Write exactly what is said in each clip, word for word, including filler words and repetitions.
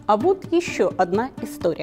А вот еще одна история.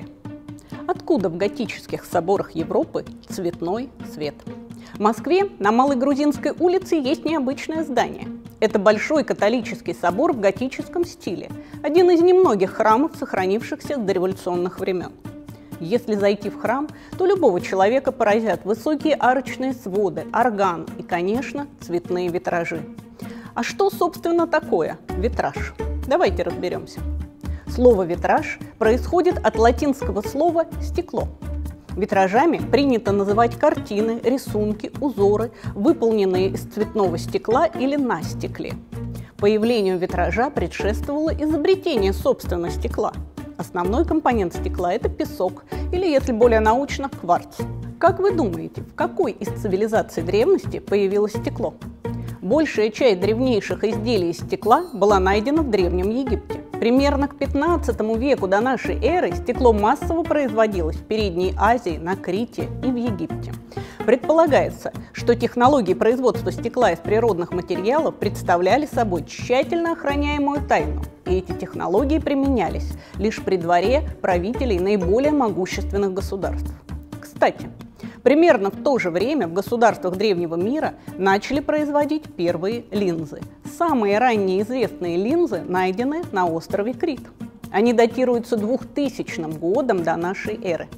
Откуда в готических соборах Европы цветной цвет? В Москве на Малой Грузинской улице есть необычное здание. Это большой католический собор в готическом стиле, один из немногих храмов, сохранившихся с дореволюционных времен. Если зайти в храм, то любого человека поразят высокие арочные своды, орган и, конечно, цветные витражи. А что, собственно, такое витраж? Давайте разберемся. Слово «витраж» происходит от латинского слова «стекло». Витражами принято называть картины, рисунки, узоры, выполненные из цветного стекла или на стекле. Появлению витража предшествовало изобретение, собственно, стекла. Основной компонент стекла – это песок, или, если более научно, кварц. Как вы думаете, в какой из цивилизаций древности появилось стекло? Большая часть древнейших изделий из стекла была найдена в Древнем Египте. Примерно к пятнадцатому веку до нашей эры стекло массово производилось в Передней Азии, на Крите и в Египте. Предполагается, что технологии производства стекла из природных материалов представляли собой тщательно охраняемую тайну, и эти технологии применялись лишь при дворе правителей наиболее могущественных государств. Кстати, примерно в то же время в государствах древнего мира начали производить первые линзы. Самые ранние известные линзы найдены на острове Крит. Они датируются двухтысячным годом до нашей эры.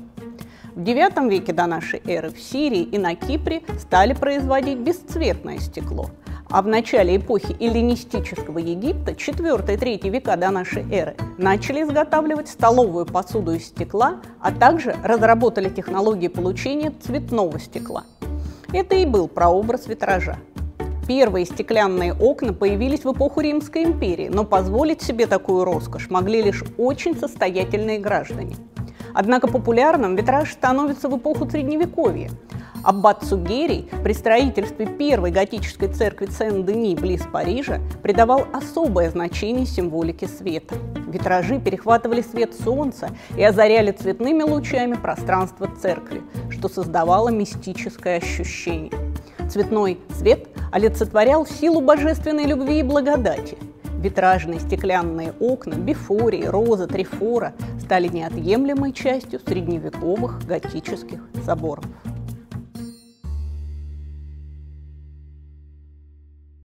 В девятом веке до нашей эры в Сирии и на Кипре стали производить бесцветное стекло. А в начале эпохи эллинистического Египта, четвёртый-третий века до нашей эры, начали изготавливать столовую посуду из стекла, а также разработали технологии получения цветного стекла. Это и был прообраз витража. Первые стеклянные окна появились в эпоху Римской империи, но позволить себе такую роскошь могли лишь очень состоятельные граждане. Однако популярным витраж становится в эпоху Средневековья. Аббат Сугерий при строительстве первой готической церкви Сен-Дени близ Парижа придавал особое значение символике света. Витражи перехватывали свет солнца и озаряли цветными лучами пространство церкви, что создавало мистическое ощущение. Цветной цвет олицетворял силу божественной любви и благодати. Витражные стеклянные окна, бифории, розы, трифора стали неотъемлемой частью средневековых готических соборов.